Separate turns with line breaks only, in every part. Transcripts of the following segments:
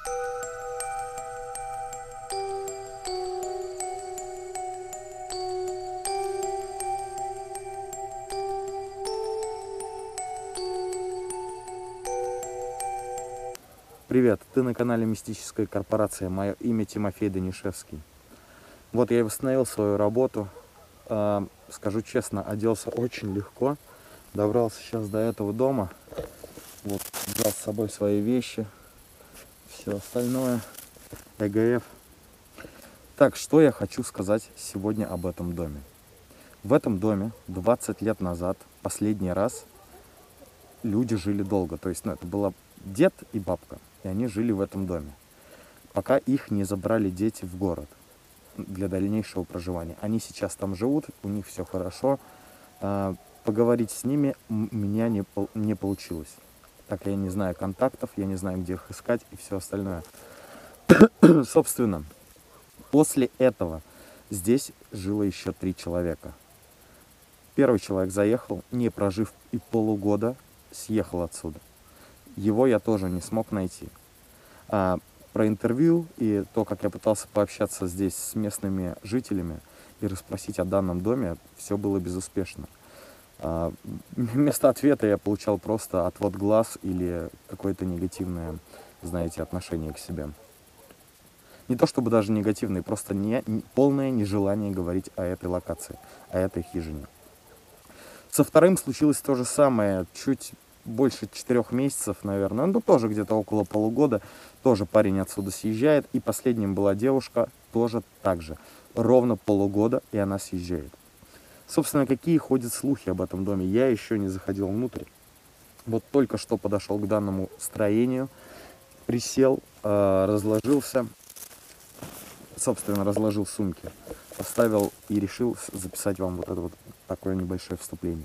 Привет, ты на канале Мистическая корпорация, мое имя Тимофей Данишевский. Вот я и восстановил свою работу, скажу честно, оделся очень легко, добрался сейчас до этого дома, вот взял с собой свои вещи, все остальное, ЭГФ. Так, что я хочу сказать сегодня об этом доме. В этом доме 20 лет назад, последний раз, люди жили долго, то есть это была дед и бабка. И они жили в этом доме, пока их не забрали дети в город для дальнейшего проживания. Они сейчас там живут, у них все хорошо. Поговорить с ними у меня не получилось. Так я не знаю контактов, я не знаю, где их искать и все остальное. Собственно, после этого здесь жило еще 3 человека. Первый человек заехал, не прожив и полугода, съехал отсюда. Его я тоже не смог найти. Про интервью и то, как я пытался пообщаться здесь с местными жителями и расспросить о данном доме, все было безуспешно. Вместо ответа я получал просто отвод глаз или какое-то негативное, знаете, отношение к себе. Не то чтобы даже негативное, просто полное нежелание говорить о этой локации, о этой хижине. Со вторым случилось то же самое, чуть больше 4 месяцев, наверное, ну тоже где-то около полугода, тоже парень отсюда съезжает, и последним была девушка, тоже так же, ровно полугода, и она съезжает. Собственно, какие ходят слухи об этом доме, я еще не заходил внутрь, вот только что подошел к данному строению, присел, разложился, собственно, разложил сумки, поставил и решил записать вам вот это вот такое небольшое вступление.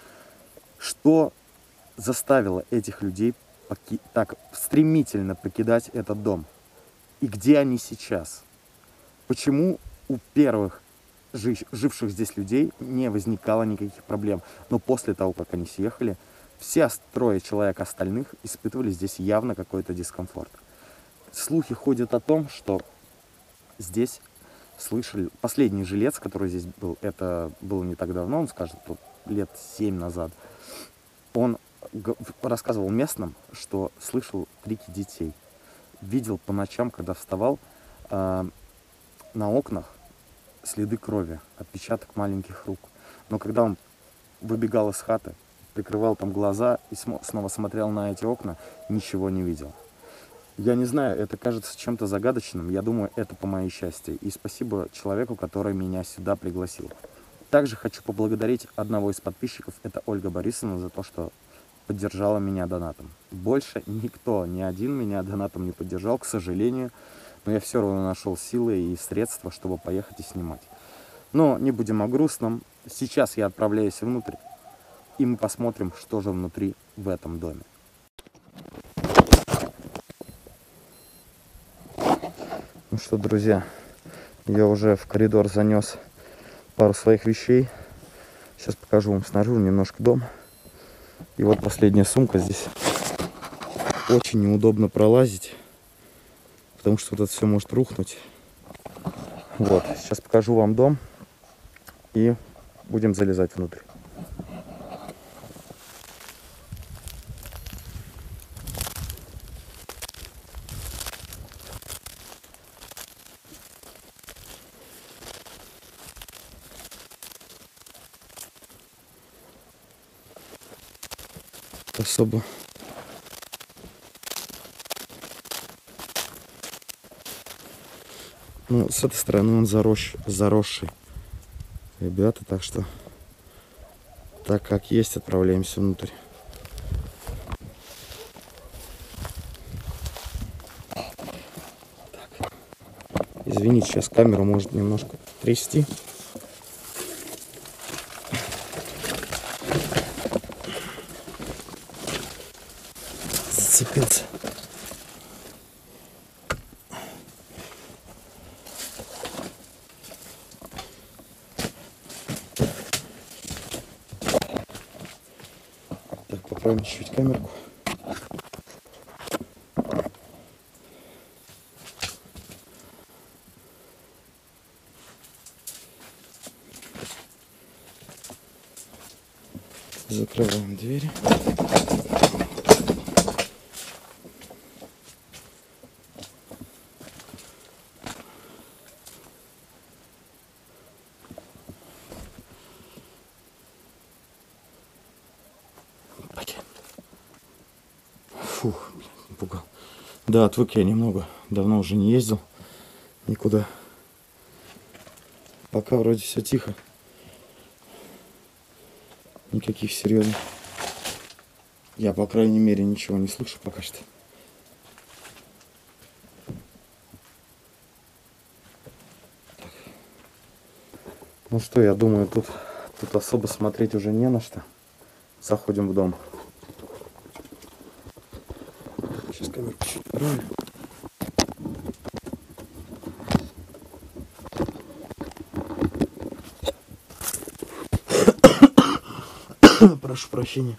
Что заставило этих людей так стремительно покидать этот дом? И где они сейчас? Почему у первых живших здесь людей не возникало никаких проблем? Но после того, как они съехали, все 3 человек остальных испытывали здесь явно какой-то дискомфорт. Слухи ходят о том, что здесь слышали... Последний жилец, который здесь был, это было не так давно, он скажет, тут лет 7 назад, он рассказывал местным, что слышал крики детей. Видел по ночам, когда вставал, на окнах следы крови, отпечаток маленьких рук. Но когда он выбегал из хаты, прикрывал там глаза и снова смотрел на эти окна, ничего не видел. Я не знаю, это кажется чем-то загадочным. Я думаю, это по моей части. И спасибо человеку, который меня сюда пригласил. Также хочу поблагодарить одного из подписчиков, это Ольга Борисовна, за то, что поддержала меня донатом. Больше никто, ни один меня донатом не поддержал, к сожалению. Но я все равно нашел силы и средства, чтобы поехать и снимать. Но не будем о грустном. Сейчас я отправляюсь внутрь, и мы посмотрим, что же внутри в этом доме. Ну что, друзья, я уже в коридор занес пару своих вещей. Сейчас покажу вам снаружи немножко дом. И вот последняя сумка. Здесь очень неудобно пролазить, потому что вот это все может рухнуть. Вот, сейчас покажу вам дом и будем залезать внутрь. Особо ну, с этой стороны он заросший, ребята, так что так как есть, отправляемся внутрь. Так. Извините, сейчас камеру может немножко трясти. Зацепился. Так, попробуем чуть-чуть камерку. Закрываем двери. Фух, блин, напугал. Да, отвык я немного. Давно уже не ездил никуда. Пока вроде все тихо. Никаких серьезных. Я, по крайней мере, ничего не слышу пока что. Так. Ну что, я думаю, тут особо смотреть уже не на что. Заходим в дом. Сейчас камеру чуть правильно. Прошу прощения.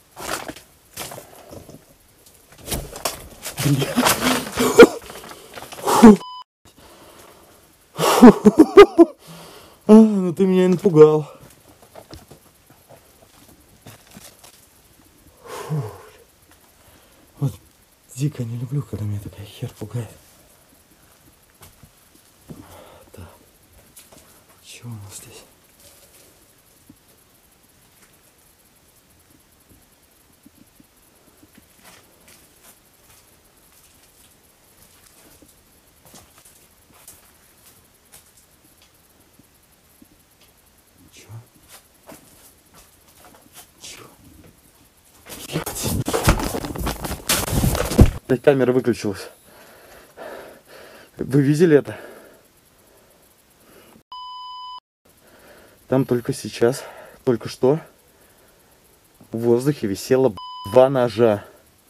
Ну ты меня напугал. Вот дико не люблю, когда меня такая хер пугает. Да. Что у нас здесь? Опять камера выключилась. Вы видели это? Там только сейчас, только что в воздухе висело 2 ножа.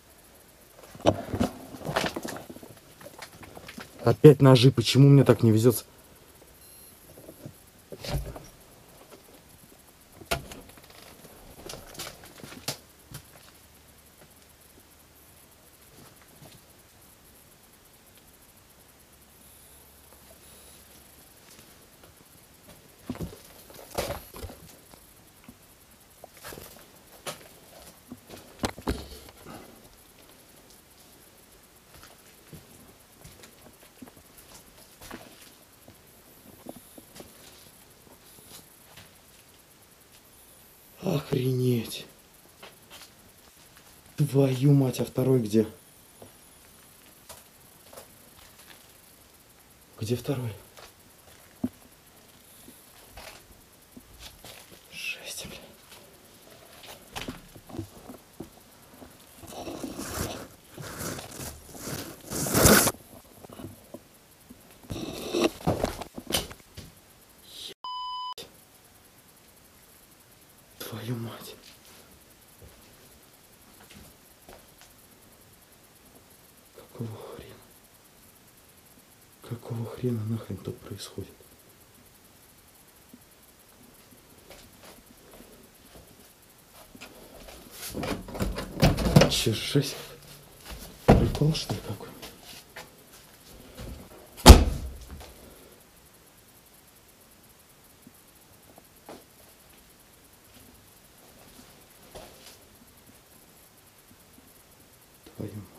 Опять ножи. Почему мне так не везет? Охренеть. Твою мать, а второй где? Где второй? Жесть, блин. Твою мать. Какого хрена? Какого хрена нахрен тут происходит? Че, жесть? Прикол, что ли, какой? Твою мать.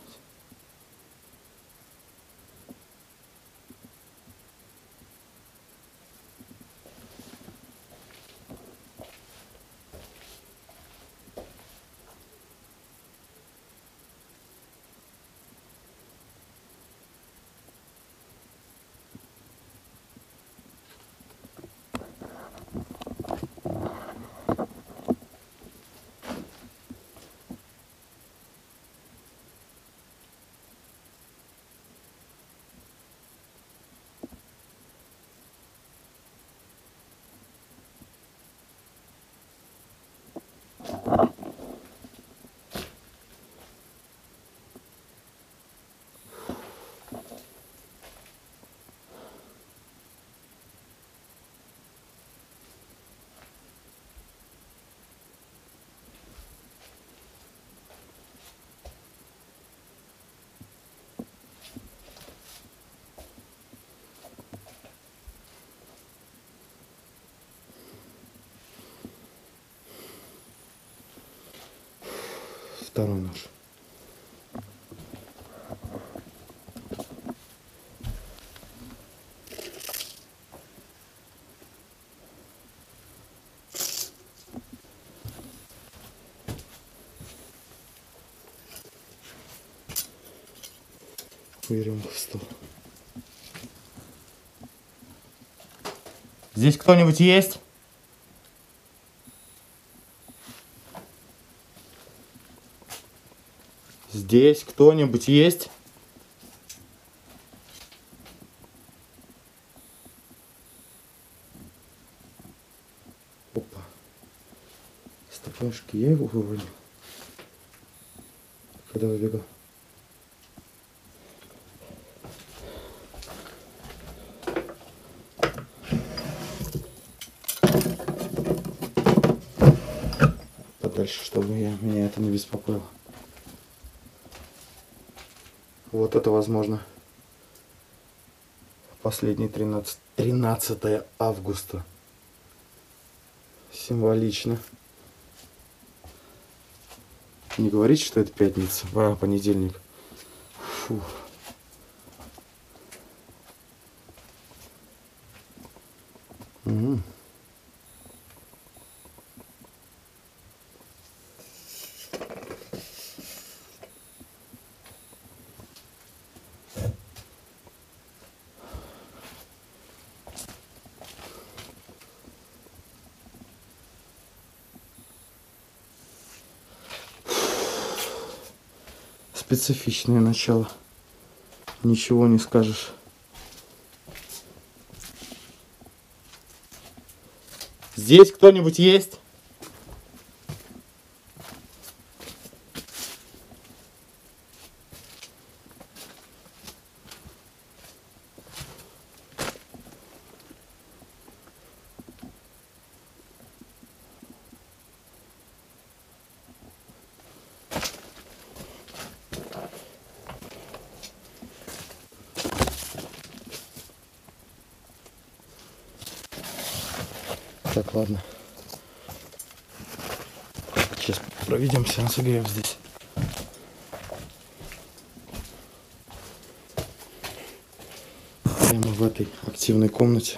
второй нож. Берем в стол.
Здесь кто-нибудь есть? Здесь кто-нибудь есть?
Опа. Стаканчики я его вывалил, когда выбегал. Подальше, чтобы меня это не беспокоило. Вот это, возможно, последний 13 августа. Символично. Не говорите, что это пятница, а понедельник. Фу. Специфичное начало. Ничего не скажешь.
Здесь кто-нибудь есть?
Так, ладно. Сейчас проведем сеанс ЭГФ здесь. Прямо в этой активной комнате.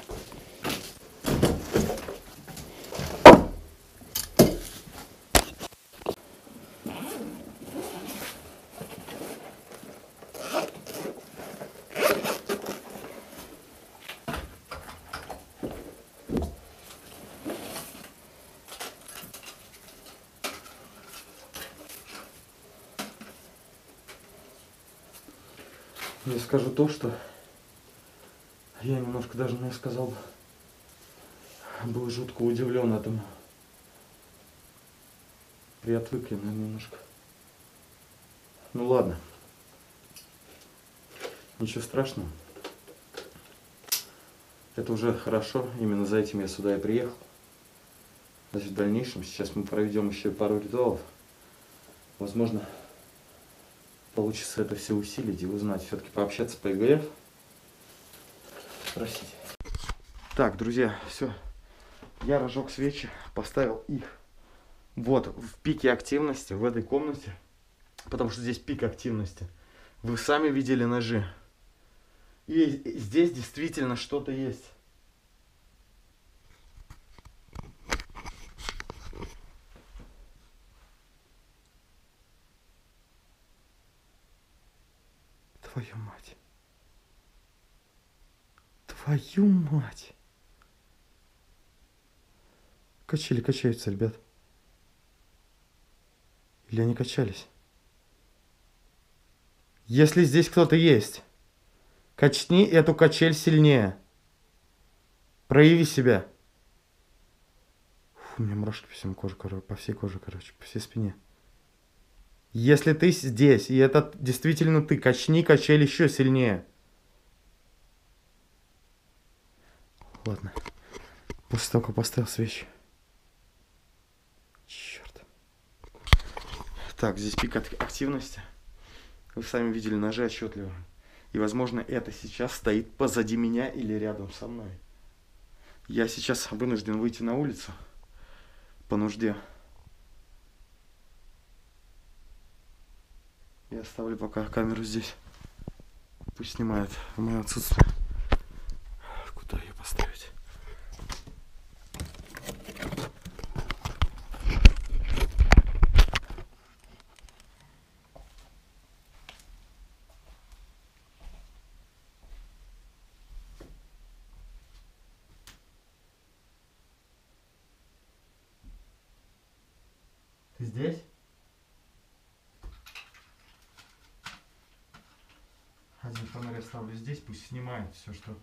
Я скажу то, что я немножко даже, не сказал, был жутко удивлен этому. Приотвыкли, наверное, немножко. Ну ладно. Ничего страшного. Это уже хорошо. Именно за этим я сюда и приехал. Значит, в дальнейшем сейчас мы проведем еще пару ритуалов. Возможно, получится это все усилить и узнать, все-таки пообщаться по ЭГФ. Спросить. Так, друзья, все. Я разжег свечи, поставил их вот в пике активности в этой комнате, потому что здесь пик активности. Вы сами видели ножи. И здесь действительно что-то есть. Твою мать. Твою мать. Качели качаются, ребят. Или они качались? Если здесь кто-то есть, качни эту качель сильнее. Прояви себя. Фу, у меня мурашки по всему коже, по всей коже, короче, по всей спине. Если ты здесь, и это действительно ты, качни качель еще сильнее. Ладно. После того, как поставил свечи. Черт. Так, здесь пик активности. Вы сами видели ножи отчетливо. И, возможно, это сейчас стоит позади меня или рядом со мной. Я сейчас вынужден выйти на улицу по нужде. Я оставлю пока камеру здесь. Пусть снимает в мое отсутствие. Куда ее поставить? Ты здесь? Один фонарь оставлю здесь, пусть снимает все, что...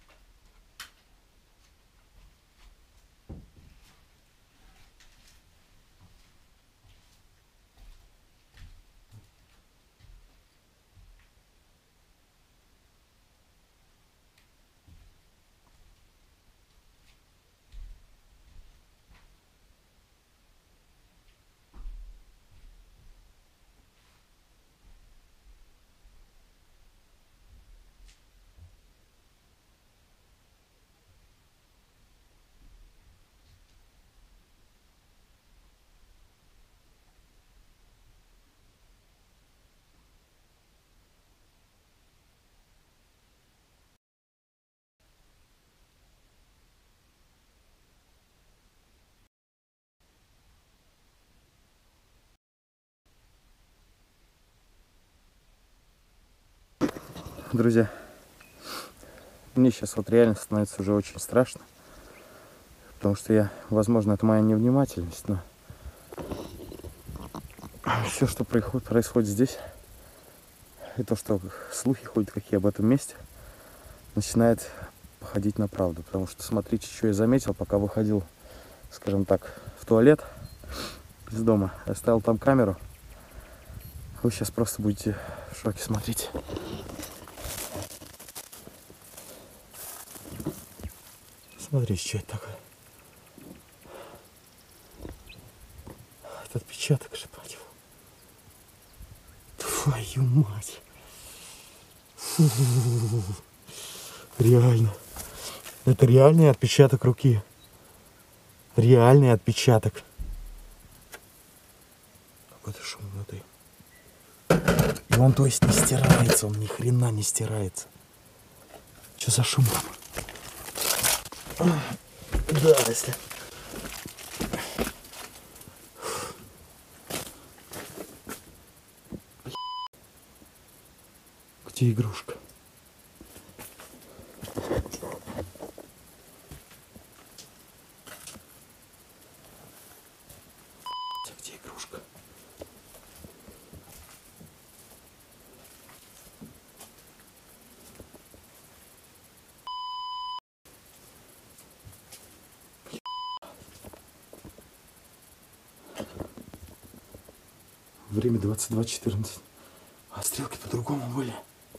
Друзья, мне сейчас вот реально становится уже очень страшно, потому что я, возможно, это моя невнимательность, но все, что происходит здесь, и то, что слухи ходят какие об этом месте, начинает походить на правду. Потому что смотрите, что я заметил, пока выходил, скажем так, в туалет из дома. Я оставил там камеру. Вы сейчас просто будете в шоке смотреть. Смотрите, что это такое. Это отпечаток же, мать его. Твою мать. Фу. Реально. Это реальный отпечаток руки. Реальный отпечаток. Какой-то шум внутри. И он, то есть, не стирается. Он ни хрена не стирается. Что за шум? Да, если... Где игрушка? Где игрушка? Время 22:14. А стрелки по-другому были.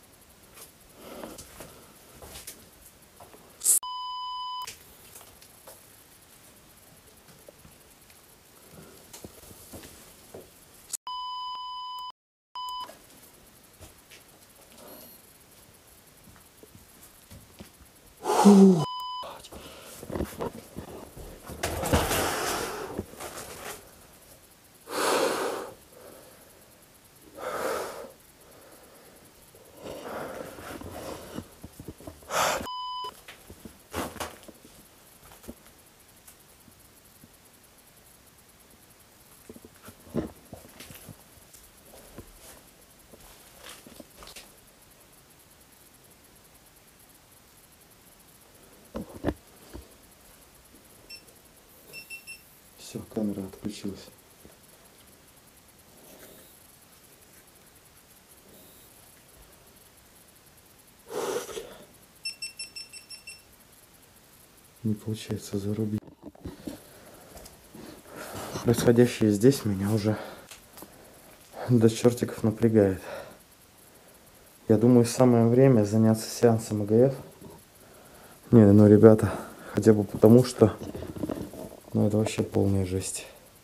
Фу. Все, камера отключилась. Не получается зарубить. Происходящее здесь меня уже до чертиков напрягает. Я думаю, самое время заняться сеансом ЭГФ. Не, ну, ребята, хотя бы потому, что... Ну, это вообще полная жесть.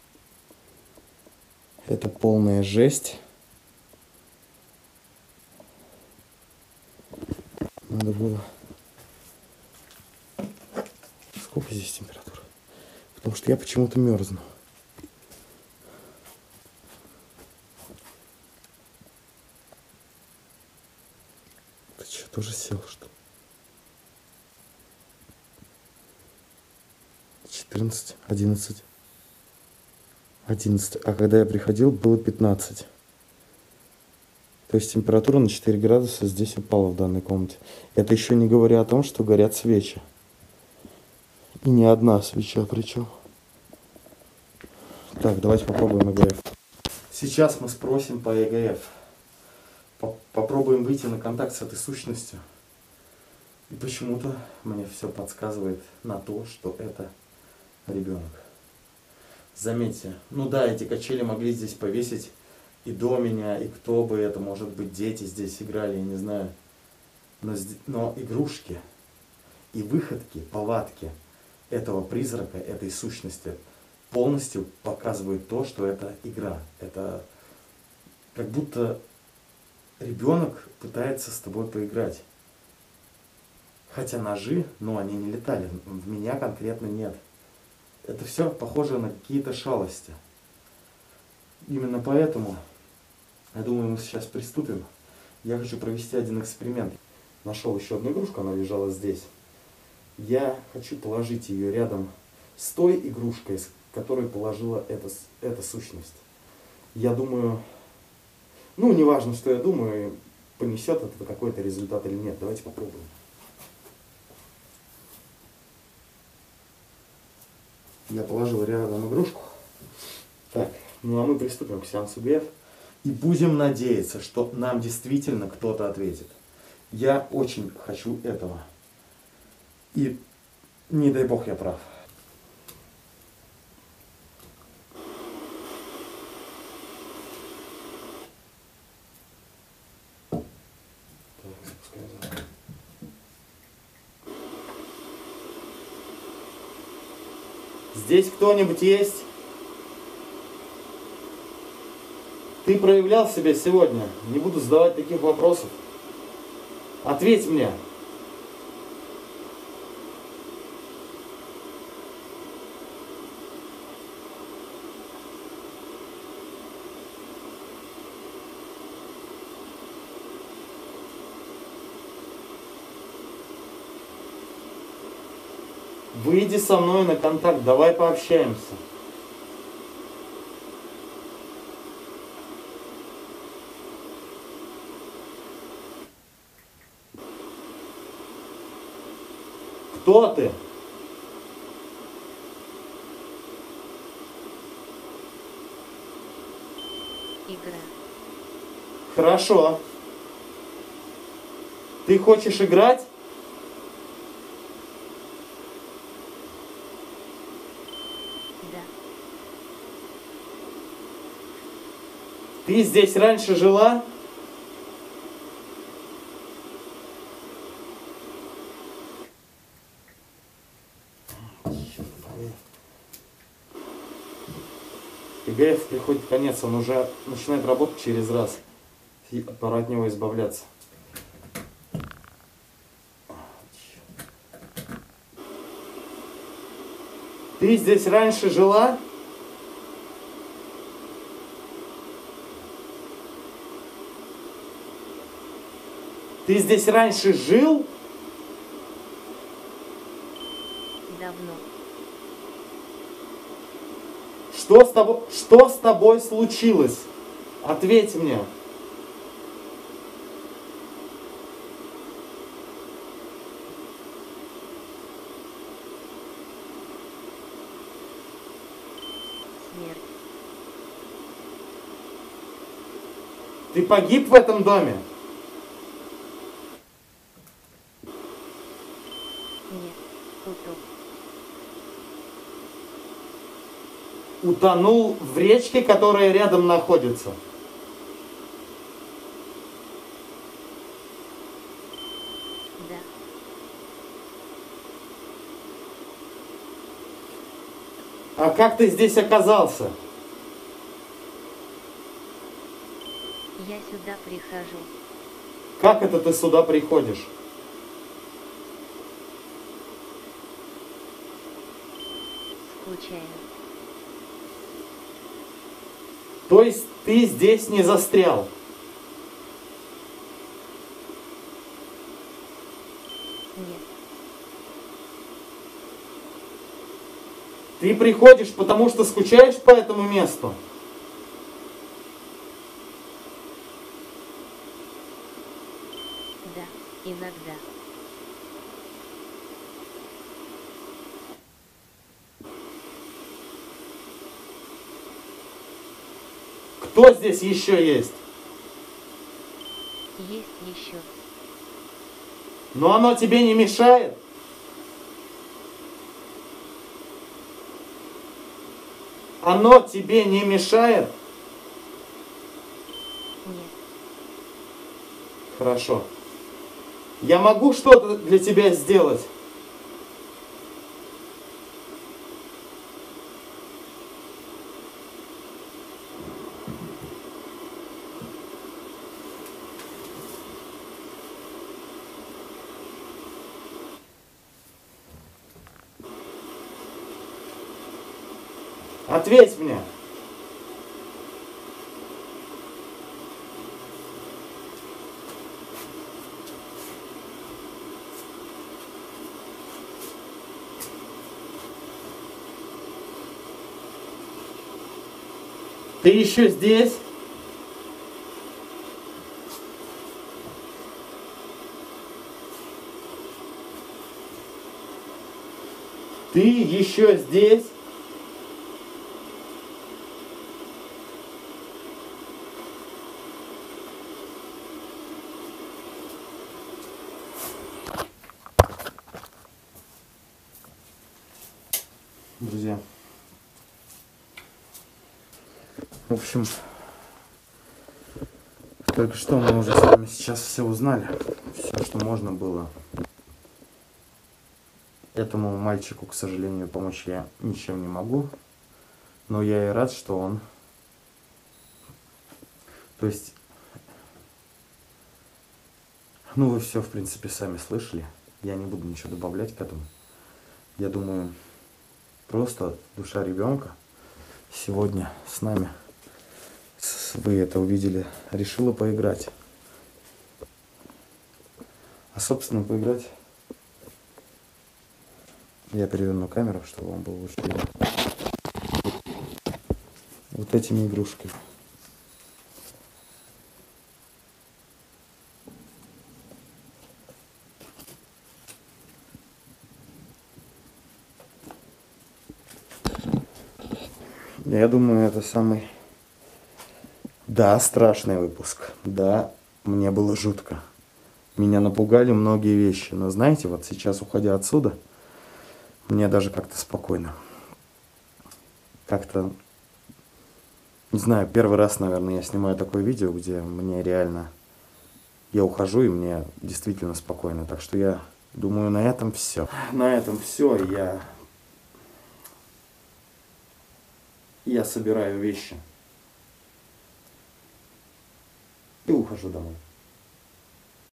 Это полная жесть. Надо было... Сколько здесь температура? Потому что я почему-то мерзну.
Что, тоже сел, что ли? 14, 11. 11. А когда я приходил, было 15. То есть температура на 4 градуса здесь упала в данной комнате. Это еще не говоря о том, что горят свечи. И не одна свеча причем. Так, давайте попробуем ЭГФ. Сейчас мы спросим по ЭГФ. Попробуем выйти на контакт с этой сущностью. И почему-то мне все подсказывает на то, что это ребенок. Заметьте, ну да, эти качели могли здесь повесить и до меня, и кто бы это, может быть, дети здесь играли, я не знаю. Но игрушки и выходки, повадки этого призрака, этой сущности полностью показывают то, что это игра. Это как будто ребенок пытается с тобой поиграть. Хотя ножи, но они не летали. В меня конкретно нет. Это все похоже на какие-то шалости. Именно поэтому, я думаю, мы сейчас приступим. Я хочу провести один эксперимент. Нашел еще одну игрушку, она лежала здесь. Я хочу положить ее рядом с той игрушкой, с которой положила эта сущность. Я думаю, ну, неважно, что я думаю, понесет это какой-то результат или нет. Давайте попробуем. Я положил рядом игрушку. Так, ну а мы приступим к сеансу ЭГФ. И будем надеяться, что нам действительно кто-то ответит. Я очень хочу этого. И не дай бог я прав. Здесь кто-нибудь есть? Ты проявлял себя сегодня? Не буду задавать таких вопросов. Ответь мне. Выйди со мной на контакт, давай пообщаемся. Кто ты?
Игра.
Хорошо. Ты хочешь играть?
Да.
Ты здесь раньше жила? ЭГФ приходит конец, он уже начинает работать через раз. И пора от него избавляться. Ты здесь раньше жила? Ты здесь раньше жил?
Давно.
Что с тобой случилось? Ответь мне.
Смерть.
Ты погиб в этом доме?
Нет. Утоп.
Утонул в речке, которая рядом находится.
Да.
А как ты здесь оказался?
Я сюда прихожу.
Как это ты сюда приходишь?
Случайно.
То есть ты здесь не застрял?
Нет.
Ты приходишь, потому что скучаешь по этому месту?
Да, иногда.
Кто здесь еще есть?
Есть еще.
Но оно тебе не мешает? Оно тебе не мешает?
Нет.
Хорошо. Я могу что-то для тебя сделать? Ответь мне. Ты еще здесь? Ты еще здесь? Друзья. В общем, только что мы уже с вами сейчас все узнали. Все, что можно было. Этому мальчику, к сожалению, помочь я ничем не могу. Но я и рад, что он... То есть... Ну, вы все, в принципе, сами слышали. Я не буду ничего добавлять к этому. Я думаю, просто душа ребенка сегодня с нами, вы это увидели, решила поиграть. А, собственно, поиграть... Я переверну камеру, чтобы вам было лучше видно. Вот этими игрушками. Я думаю, это самый, да, страшный выпуск. Да, мне было жутко. Меня напугали многие вещи. Но знаете, вот сейчас, уходя отсюда, мне даже как-то спокойно. Как-то, не знаю, первый раз, наверное, я снимаю такое видео, где мне реально... Я ухожу, и мне действительно спокойно. Так что я думаю, на этом все. На этом все. Я собираю вещи и ухожу домой.